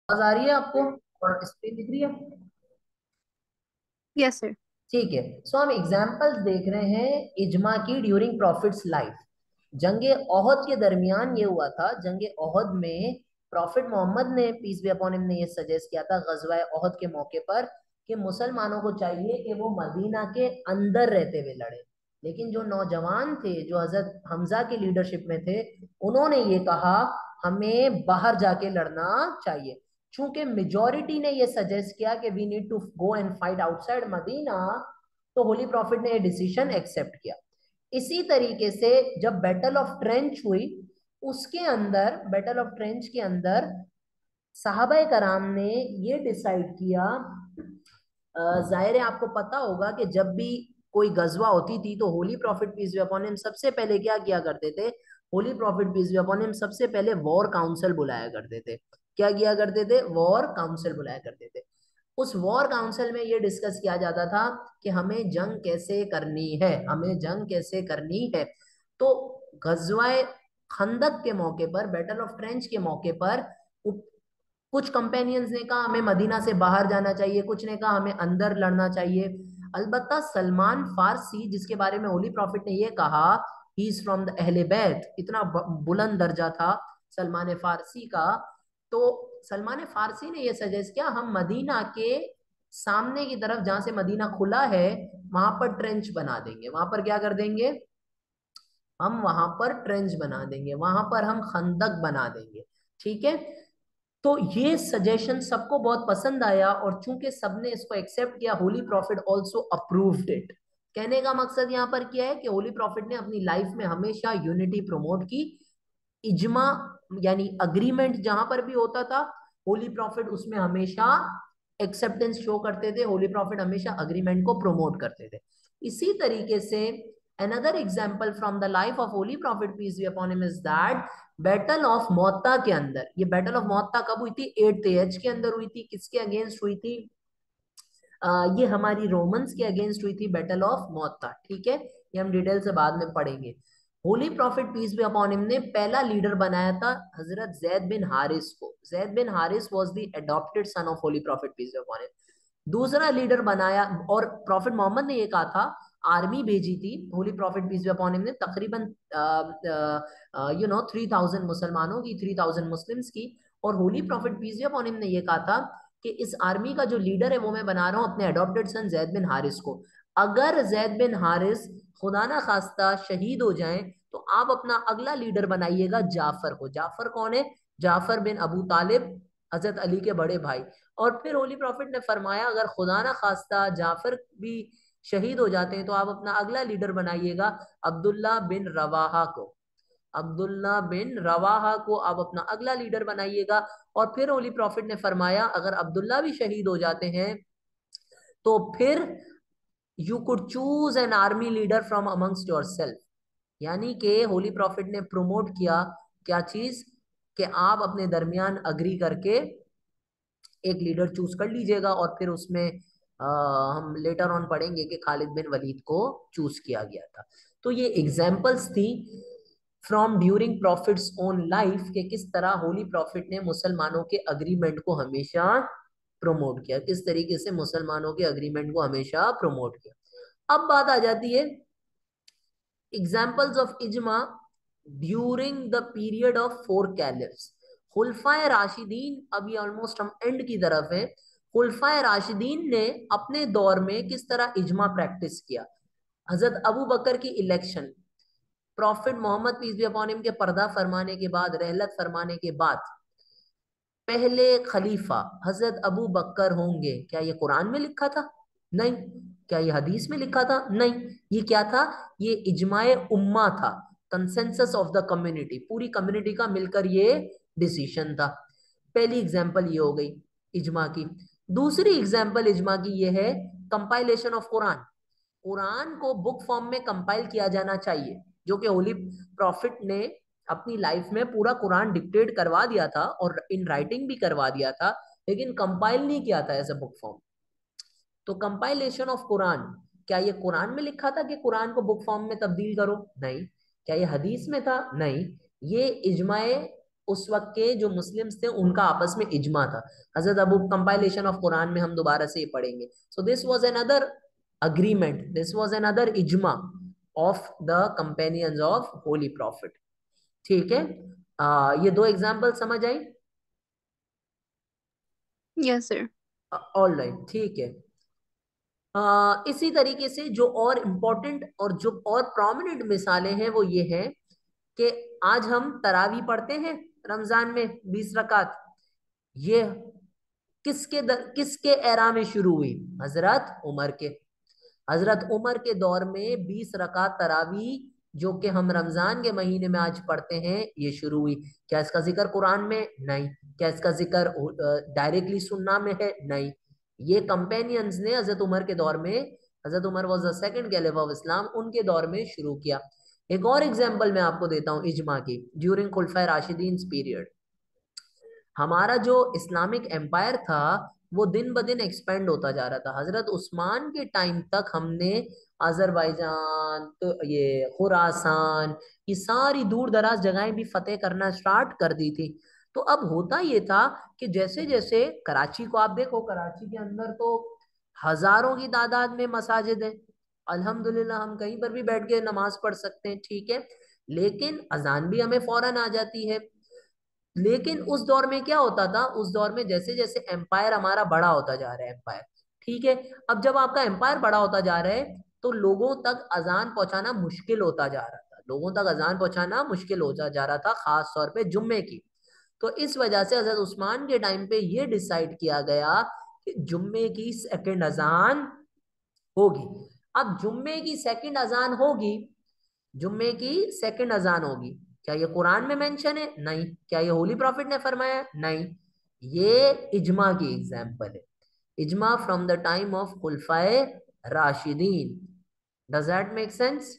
आवाज आ रही है आपको और स्क्रीन दिख रही है? Yes sir. ठीक है। सो हम एग्जांपल्स देख रहे हैं इजमा की ड्यूरिंग प्रॉफिट्स लाइफ। जंगे ओहद के दरमियान ये हुआ था। जंगे ओहद में प्रॉफिट मोहम्मद ने पीस बी अपॉन हिम ने ये सजेस्ट किया था गजवा ओहद के मौके पर कि मुसलमानों को चाहिए कि वो मदीना के अंदर रहते हुए लड़े। लेकिन जो नौजवान थे जो हजरत हमजा की लीडरशिप में थे, उन्होंने ये कहा हमें बाहर जाके लड़ना चाहिए। चूंकि मेजोरिटी ने ये सजेस्ट किया कि we need to go and fight outside Medina, तो होली प्रॉफिट ने ये डिसीजन एक्सेप्ट किया। इसी तरीके से जब बैटल ऑफ ट्रेंच हुई, उसके अंदर बैटल ऑफ ट्रेंच के अंदर साहबा कराम ने ये डिसाइड किया। जाहिर है आपको पता होगा कि जब भी कोई गजवा होती थी तो holy prophet peace be upon him सबसे पहले क्या किया करते थे? Holy prophet peace be upon him सबसे पहले वॉर काउंसिल बुलाया करते थे। क्या किया करते थे? वॉर काउंसिल बुलाया करते थे। उस वॉर काउंसिल में ये डिस्कस किया जाता था कि हमें जंग कैसे करनी है, हमें जंग कैसे करनी है। तो गजवाए खंदक के मौके पर, बैटल ऑफ ट्रेंच के मौके पर, कुछ कंपेनियंस ने कहा हमें मदीना से बाहर जाना चाहिए, कुछ ने कहा हमें अंदर लड़ना चाहिए। अलबत्ता सलमान फारसी, जिसके बारे में होली प्रॉफिट ने ये कहा ही इज फ्रॉम द अहले बैत, इतना बुलंद दर्जा था सलमान फारसी का। तो सलमान फारसी ने ये सजेस्ट किया हम मदीना के सामने की तरफ, जहां से मदीना खुला है, वहां पर ट्रेंच बना देंगे। वहां पर क्या कर देंगे? हम वहां पर ट्रेंच बना देंगे, वहां पर हम खंदक बना देंगे। ठीक है। तो ये सजेशन सबको बहुत पसंद आया और चूंकि सबने इसको एक्सेप्ट किया, holy prophet also approved it. कहने का मकसद यहां पर क्या है कि होली प्रॉफिट ने अपनी लाइफ में हमेशा यूनिटी प्रमोट की। इजमा यानी अग्रीमेंट जहां पर भी होता था, होली प्रॉफिट उसमें हमेशा एक्सेप्टेंस शो करते थे। होली प्रॉफिट हमेशा अग्रीमेंट को प्रमोट करते थे। इसी तरीके से another example from the life of holy prophet peace be upon him is that battle of Mutah के अंदर, ये बैटल ऑफ मोत्ता कब हुई थी? 8th एज के अंदर हुई थी। किसके अगेंस्ट हुई थी? ये हमारी रोमन्स के अगेंस्ट हुई थी बैटल ऑफ मोत्ता। ठीक है, ये हम डिटेल से बाद में पढ़ेंगे। Holy prophet peace be upon him ने पहला लीडर बनाया था हजरत जैद बिन हारिस को। Zaid bin Haris was the adopted son of holy prophet peace be upon him. दूसरा लीडर बनाया, और प्रॉफिट मोहम्मद ने ये कहा था, आर्मी भेजी थी holy prophet peace be upon him ने, तकरीबन 3000 मुसलमानों की, 3000 मुस्लिम्स की। और holy prophet peace be upon him ने ये कहा था कि इस आर्मी का जो लीडर है वो मैं बना रहा हूं अपने adopted son Zaid bin Haris को। अगर जैद बिन हारिस खुदा ना खास्ता शहीद हो जाएं, तो आप अपना अगला लीडर बनाइएगा जाफर को। जाफर कौन है? जाफर बिन अबू तालिब, हजरत अली के बड़े भाई। और फिर होली प्रॉफिट ने फरमाया अगर खुदा ना खास्ता जाफर भी शहीद हो जाते हैं तो आप अपना अगला लीडर बनाइएगा अब्दुल्ला बिन रवाहा को। अब्दुल्ला बिन रवाहा को आप अपना अगला लीडर बनाइएगा। और फिर होली प्रॉफिट ने फरमाया अगर अब्दुल्ला भी शहीद हो जाते हैं तो फिर you could choose an army leader from amongst yourself. यानी कि होली प्रॉफिट ने प्रोमोट किया क्या चीज? कि आप अपने दरमियान अग्री करके एक लीडर चूज कर लीजिएगा। और फिर उसमें हम लेटर ऑन पढ़ेंगे कि खालिद बिन वलीद को चूज किया गया था। तो ये एग्जाम्पल्स थी from during prophet's own life के किस तरह होली प्रॉफिट ने मुसलमानों के अग्रीमेंट को हमेशा प्रमोट किया, किस तरीके से मुसलमानों के अग्रीमेंट को हमेशा प्रमोट किया। अब बात आ जाती है एग्जाम्पल्स ऑफ इजमा during the period of four caliphs. खुलफाए राशिदीन, अभी ऑलमोस्ट हम एंड की तरफ है। खुलफाए राशिदीन ने अपने दौर में किस तरह इजमा प्रैक्टिस किया? हजरत अबू बकर की election, prophet Muhammad peace be upon him के पर्दा फरमाने के बाद, रहलत फरमाने के बाद, पहले खलीफा हजरत अबू बकर होंगे। क्या ये कुरान में लिखा था? नहीं। क्या ये हदीस में लिखा था? नहीं। ये क्या था? ये इजमाए उम्मा था, कंसेंसस ऑफ द कम्युनिटी, पूरी कम्युनिटी का मिलकर ये डिसीजन था। पहली एग्जांपल ये हो गई इजमा की। दूसरी एग्जांपल इजमा की ये है कंपाइलेशन ऑफ कुरान। कुरान को बुक फॉर्म में कंपाइल किया जाना चाहिए, जो कि होली प्रॉफिट ने अपनी लाइफ में पूरा कुरान डिक्टेट करवा दिया था और इन राइटिंग भी करवा दिया था, लेकिन कंपाइल नहीं किया था एज ए बुक फॉर्म। तो कंपाइलेशन ऑफ कुरान, क्या ये कुरान में लिखा था कि कुरान को बुक फॉर्म में तब्दील करो? नहीं। क्या ये हदीस में था? नहीं। ये इजमाए उस वक्त के जो मुस्लिम्स थे उनका आपस में इजमा था। हजरत अबू कंपाइलेशन ऑफ कुरान में हम दोबारा से ये पढ़ेंगे। So this was another agreement, this was another इजमा of the companions of holy prophet. ठीक है, ये दो एग्जाम्पल समझ आई? Yes sir. ऑल राइट, ठीक है। इसी तरीके से जो और इम्पोर्टेंट और जो और प्रोमिनेंट मिसालें हैं वो ये हैं कि आज हम तरावी पढ़ते हैं रमजान में 20 रकात। ये किसके एरा में शुरू हुई? हजरत उमर के। हजरत उमर के दौर में 20 रकात तरावी जो कि हम रमजान के महीने में आज पढ़ते हैं ये शुरू हुई। क्या इसका जिक्र कुरान में? नहीं। क्या इसका जिक्र डायरेक्टली सुन्ना में है? नहीं। ये कंपेनियंस ने हजरत उमर के दौर में, हजरत Umar was the second caliph of Islam, उनके दौर में शुरू किया। एक और एग्जांपल मैं आपको देता हूं इजमा की। ड्यूरिंग खुलफाए राशिदीन पीरियड हमारा जो इस्लामिक एम्पायर था वो दिन ब दिन एक्सपेंड होता जा रहा था। हजरत उस्मान के टाइम तक हमने अजरबैजान, तो ये खुरासान, ये सारी दूर दराज जगहें भी फतेह करना स्टार्ट कर दी थी। तो अब होता ये था कि जैसे जैसे कराची को आप देखो, कराची के अंदर तो हजारों की तादाद में मसाजिद है। अल्हम्दुलिल्लाह हम कहीं पर भी बैठ के नमाज पढ़ सकते हैं, ठीक है। लेकिन अजान भी हमें फौरन आ जाती है। लेकिन उस दौर में क्या होता था? उस दौर में जैसे जैसे एम्पायर हमारा बड़ा होता जा रहा है, एम्पायर, ठीक है, अब जब आपका एम्पायर बड़ा होता जा रहा है तो लोगों तक अजान पहुंचाना मुश्किल होता जा रहा था। लोगों तक अजान पहुंचाना मुश्किल होता जा रहा था, खास तौर पे जुम्मे की। तो इस वजह से हजरत उस्मान के टाइम पे ये डिसाइड किया गया कि जुम्मे की सेकंड अजान होगी। अब जुम्मे की सेकंड अजान होगी, जुम्मे की सेकंड अजान होगी। क्या ये कुरान में मेंशन है? नहीं। क्या ये होली प्रॉफिट ने फरमाया? नहीं। ये इजमा की एग्जाम्पल है। इजमा फ्रॉम द टाइम ऑफ खुलफाए राशिदीन। Does that make sense?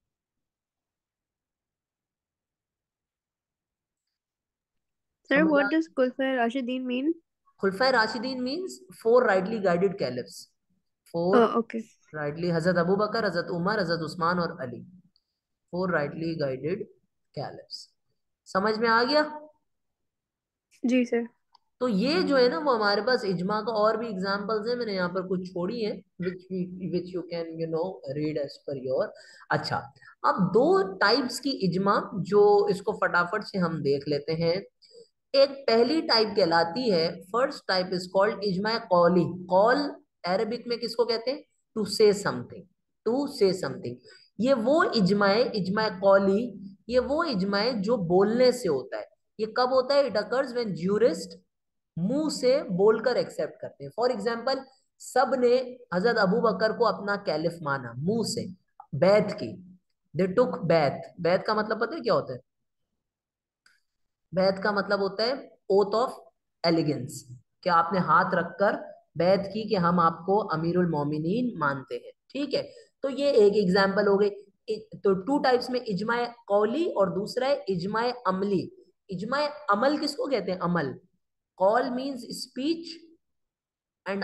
Sir समझ आ? व्हाट डज कुलफा राशिदीन मीन? खुलफाए राशिदीन means four rightly guided caliphs. Four okay. Rightly, हजरत अबू बकर, हजरत उमर, हजरत उस्मान और Ali, four rightly guided caliphs. समझ में आ गया? जी सर। तो ये जो है ना वो हमारे पास इजमा का और भी एग्जांपल्स है, मैंने यहाँ पर कुछ छोड़ी है which you can read as per your. अच्छा, अब दो टाइप्स की इजमा जो इसको फटाफट से हम देख लेते हैं। एक पहली टाइप कहलाती है, फर्स्ट टाइप इज कॉल्ड इजमा कौली। कौल अरबिक में किसको कहते हैं? टू से समथिंग, टू से समथिंग। ये वो इजमाए, इजमा कौली, ये वो इजमाए जो बोलने से होता है। ये कब होता है? इट अकर्स व्हेन ज्यूरिस्ट मुंह से बोलकर एक्सेप्ट करते हैं। फॉर एग्जाम्पल, सब ने हजरत अबू बकर को अपना कैलिफ माना, मुंह से बैत की। दे टुक बैत। बैत का मतलब पता है क्या होता है? बैत का मतलब होता है ओथ ऑफ एलिगेंस। कि आपने हाथ रखकर बैत की कि हम आपको अमीरुल मोमिनीन मानते हैं, ठीक है। तो ये एक एग्जाम्पल हो गई। तो टू टाइप्स में, इजमाए कौली और दूसरा है इजमाए अमली। इजमाए अमल किसको कहते हैं? अमल। कॉल मीन्स स्पीच एंड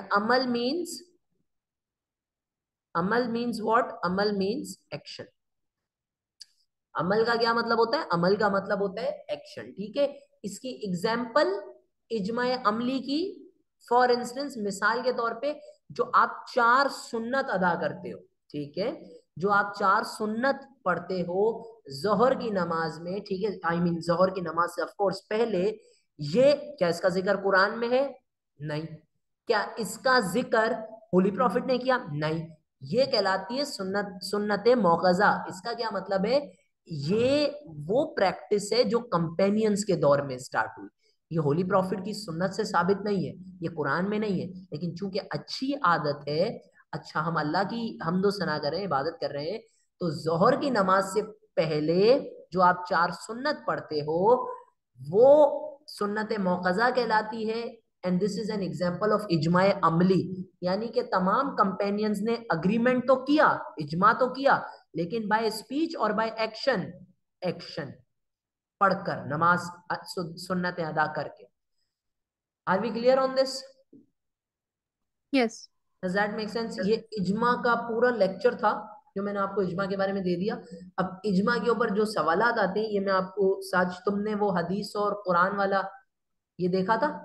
अमल मीन्स व्हाट? अमल मीन्स एक्शन। अमल का क्या मतलब होता है? अमल का मतलब होता है एक्शन, ठीक है। इसकी एग्जाम्पल इजमाए अमली की, फॉर इंस्टेंस, मिसाल के तौर पे, जो आप 4 सुन्नत अदा करते हो, ठीक है, जो आप 4 सुन्नत पढ़ते हो जोहर की नमाज में, ठीक है, आई मीन जोहर की नमाज से ऑफ कोर्स पहले, ये क्या इसका जिक्र कुरान में है? नहीं। क्या इसका जिक्र होली प्रॉफिट ने किया? नहीं। ये कहलाती है सुन्नत, सुन्नत मौकजा। इसका क्या मतलब है? ये वो प्रैक्टिस है जो कंपेनियंस के दौर में स्टार्ट हुई। ये होली प्रॉफिट की सुन्नत से साबित नहीं है, ये कुरान में नहीं है, लेकिन चूंकि अच्छी आदत है, अच्छा हम अल्लाह की हमदो सना कर रहे हैं, इबादत कर रहे हैं, तो जोहर की नमाज से पहले जो आप 4 सुन्नत पढ़ते हो वो सुन्नत मौकजा कहलाती है। And this is an example of इजमाए अमली। यानी कि तमाम कंपेनियंस ने अग्रीमेंट तो किया, इजमा तो किया, लेकिन बाय स्पीच और बाय एक्शन, एक्शन पढ़कर नमाज, सुन्नतें अदा करके। Are we clear on this? Yes. Does that make sense? ये इजमा का पूरा लेक्चर था। जो मैंने आपको इजमा के बारे में दे दिया। अब इजमा के ऊपर जो सवालात आते हैं, ये मैं आपको, सच तुमने वो हदीस और कुरान वाला ये देखा था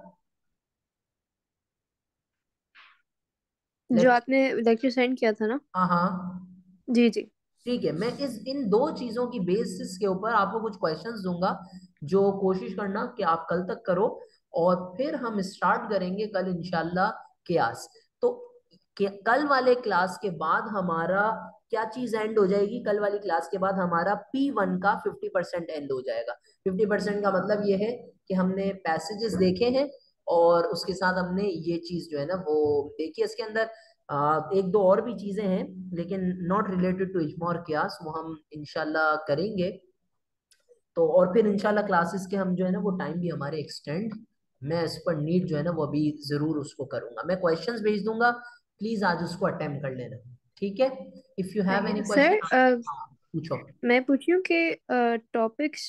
जो लेक्चर? आपने लेक्चर सेंड किया था ना। हाँ हाँ। जी जी। ठीक है, मैं इस इन दो चीजों की बेसिस के ऊपर आपको कुछ क्वेश्चंस दूंगा, जो कोशिश करना कि आप कल तक करो, और फिर हम स्टार्ट करेंगे कल इंशाल्लाह क्लास। तो कल वाले क्लास के बाद हमारा क्या चीज एंड हो जाएगी? कल वाली क्लास के बाद हमारा P1 का 50% एंड हो जाएगा। 50% का मतलब ये है कि हमने पैसेजेस देखे हैं, और उसके साथ हमने ये चीज जो है ना वो देखी है। इसके अंदर एक दो और भी चीजें हैं, लेकिन नॉट रिलेटेड टू इज्मा और कियास, वो हम इंशाल्लाह करेंगे। तो और फिर इंशाल्लाह क्लासेस के हम जो है ना वो टाइम भी हमारे एक्सटेंड, मैं इस पर नीड जो है ना वो अभी जरूर उसको करूंगा। मैं क्वेश्चंस भेज दूंगा, प्लीज आज उसको अटेम्प्ट कर लेना। ठीक है? If you have any sir question. हाँ, पूछो। मैं पूछ रही हूँ कि टॉपिक्स